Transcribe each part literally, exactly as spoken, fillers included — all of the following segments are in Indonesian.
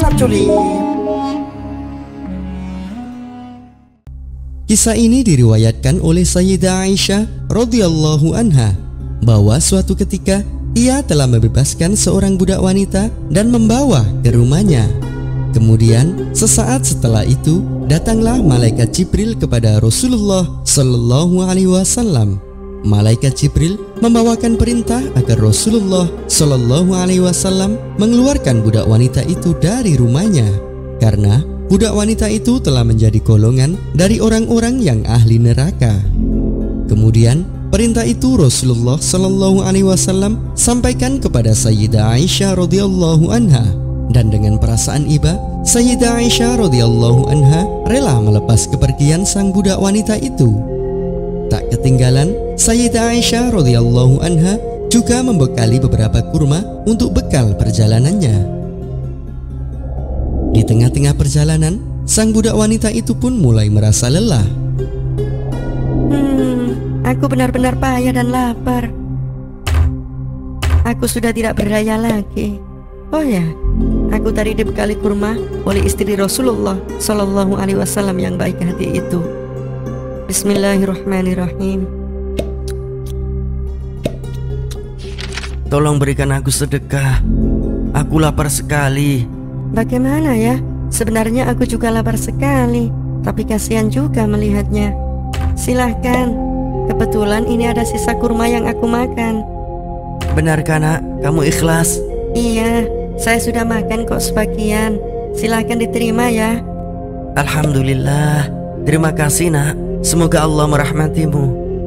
Salam Julip. Kisah ini diriwayatkan oleh Sayyidah Aisyah radhiyallahu anha bahwa suatu ketika ia telah membebaskan seorang budak wanita dan membawa ke rumahnya. Kemudian sesaat setelah itu datanglah malaikat Jibril kepada Rasulullah Sallallahu Alaihi Wasallam. Malaikat Jibril membawakan perintah agar Rasulullah Sallallahu Alaihi Wasallam mengeluarkan budak wanita itu dari rumahnya karena budak wanita itu telah menjadi golongan dari orang-orang yang ahli neraka. Kemudian perintah itu Rasulullah Sallallahu Alaihi Wasallam sampaikan kepada Sayyidah Aisyah radhiyallahu anha, dan dengan perasaan iba Sayyidah Aisyah radhiyallahu anha rela melepas kepergian sang budak wanita itu. Tak ketinggalan, Sayyidah Aisyah radhiyallahu anha juga membekali beberapa kurma untuk bekal perjalanannya. Di tengah-tengah perjalanan, sang budak wanita itu pun mulai merasa lelah. Hmm, aku benar-benar payah dan lapar. Aku sudah tidak berdaya lagi. Oh ya, aku tadi dibekali kurma oleh istri Rasulullah Sallallahu Alaihi Wasallam yang baik hati itu. Bismillahirrahmanirrahim. Tolong berikan aku sedekah. Aku lapar sekali. Bagaimana ya? Sebenarnya aku juga lapar sekali, tapi kasihan juga melihatnya. Silahkan. Kebetulan ini ada sisa kurma yang aku makan. Benarkah nak? Kamu ikhlas? Iya, saya sudah makan kok sebagian. Silahkan diterima ya. Alhamdulillah. Terima kasih nak. Semoga Allah merahmatimu.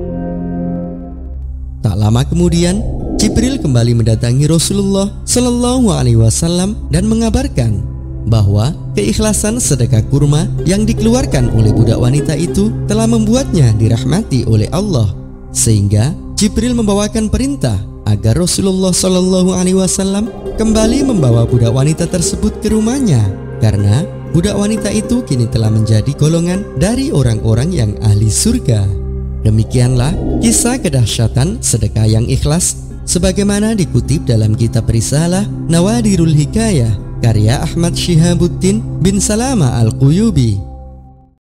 Tak lama kemudian Jibril kembali mendatangi Rasulullah Sallallahu Alaihi Wasallam dan mengabarkan bahwa keikhlasan sedekah kurma yang dikeluarkan oleh budak wanita itu telah membuatnya dirahmati oleh Allah, sehingga Jibril membawakan perintah agar Rasulullah Sallallahu Alaihi Wasallam kembali membawa budak wanita tersebut ke rumahnya karena budak wanita itu kini telah menjadi golongan dari orang-orang yang ahli surga. Demikianlah kisah kedahsyatan sedekah yang ikhlas sebagaimana dikutip dalam kitab Risalah Nawadirul Hikayah karya Ahmad Syihabuddin bin Salama Al-Quyubi.